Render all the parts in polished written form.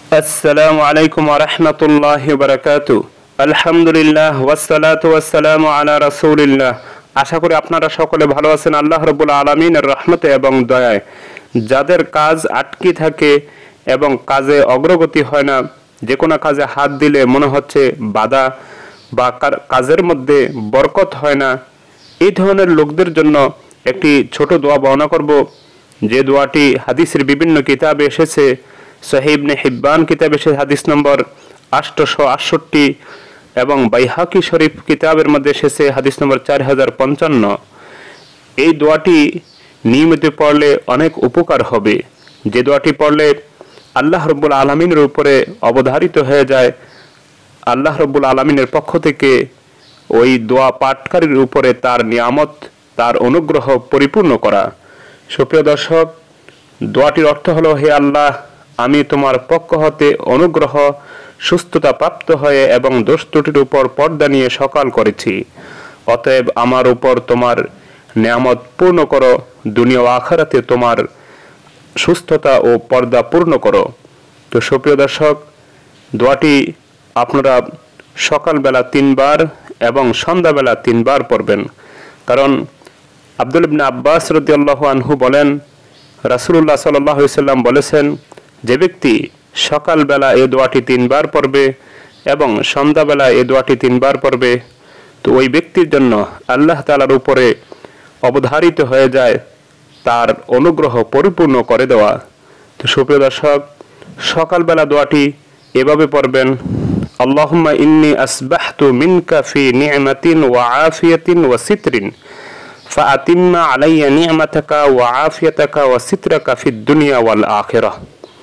আসসালামু আলাইকুম ওয়া রাহমাতুল্লাহি ওয়া বারাকাতুহু। আলহামদুলিল্লাহ ওয়াসসালাতু ওয়াসসালামু আলা রাসূলিল্লাহ। আশা করি আপনারা সকলে ভালো আছেন আল্লাহ রাব্বুল আলামিনের রহমতে এবং দয়ায়। যাদের কাজ আটকে থাকে এবং কাজে অগ্রগতি হয় না, যে কোনো কাজে হাত দিলে মনে হচ্ছে বাধা বা কাজের মধ্যে বরকত হয় না, এই ধরনের লোকদের জন্য একটি ছোট দোয়া বর্ণনা করব, যে দোয়াটি হাদিসের বিভিন্ন কিতাবে এসেছে। সহিহ ইবনে হিব্বান কিতাবে এসেছে হাদিস নম্বর 868 এবং বাইহাকি শরীফ কিতাবের মধ্যে এসেছে হাদিস নম্বর 4055। এই দোয়াটি নিয়মিত পড়লে অনেক উপকার হবে। যে দোয়াটি পড়লে আল্লাহ রাব্বুল আলামিনের উপরে অবধারিত হয়ে যায়, আল্লাহ রাব্বুল আলামিনের পক্ষ থেকে ওই দোয়া পাঠকারীর উপরে তার নিয়ামত, তার অনুগ্রহ পরিপূর্ণ করা। সুপ্রিয় দর্শক, দোয়াটির অর্থ হলো, হে আল্লাহ, আমি তোমার পক্ষ হতে অনুগ্রহ, সুস্থতা প্রাপ্ত হয়ে এবং দোষ ত্রুটির উপর পর্দা নিয়ে সকাল করেছি। অতএব আমার উপর তোমার নিয়ামত পূর্ণ করো, দুনিয়া ও আখিরাতে তোমার সুস্থতা ও পর্দা পূর্ণ করো। তো সুপ্রিয় দর্শক, দোয়াটি আপনারা সকালবেলা 3 বার এবং সন্ধ্যাবেলা 3 বার পড়বেন। কারণ আব্দুল ইবনে আব্বাস রাদিয়াল্লাহু আনহু বলেন, রাসূলুল্লাহ সাল্লাল্লাহু আলাইহি ওয়াসাল্লাম বলেছেন, যে ব্যক্তি সকালবেলা এই দোয়াটি 3 বার পড়বে এবং সন্ধ্যাবেলা এই দোয়াটি 3 বার পড়বে, তো ওই ব্যক্তির জন্য আল্লাহ তাআলার উপরে অবধারিত হয়ে যায় তার অনুগ্রহ পরিপূর্ণ করে দেওয়া। তো সুপ্রিয় দর্শক, সকালবেলা দোয়াটি এভাবে পড়বেন, আল্লাহুম্মা ইন্নী আসবাহতু মিনকা ফি নি'মাতিন ওয়া আফিয়াতিন ওয়া সিতরিন ফাআতিম্মা আলাইয়া নি'মাতাকা ওয়া আফিয়াতাকা ওয়া সিতরাকা ফিদ দুনিয়া ওয়াল আখিরাহ।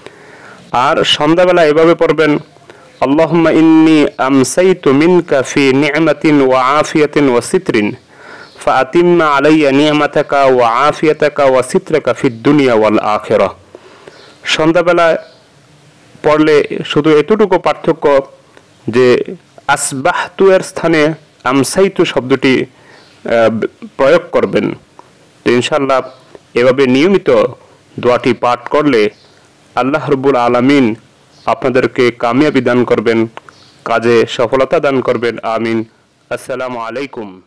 আর সন্ধ্যাবেলা এভাবে পড়বেন, আল্লাহুম্মা ইন্নী আমসাইতু মিনকা ফি নি'মাতিন ওয়া আফিয়াতিন ওয়া সিতরিন ফাআতিম্মা আলাইয়া নি'মাতাকা ওয়া আফিয়াতাকা ওয়া সিতরাকা ফিদ দুনিয়া ওয়াল আখিরাহ। সন্ধ্যাবেলা পড়লে শুধু এতটুকু পার্থক্য যে আসবাহতু এর স্থানে আমসাইতু শব্দটি প্রয়োগ করবেন। তো ইনশাআল্লাহ এভাবে নিয়মিত দোয়াটি পাঠ করলে আল্লাহ রাব্বুল আলামিন আপনাদেরকে কামিয়াবি দান করবেন, কাজে সফলতা দান করবেন। আমিন। আসসালামু আলাইকুম।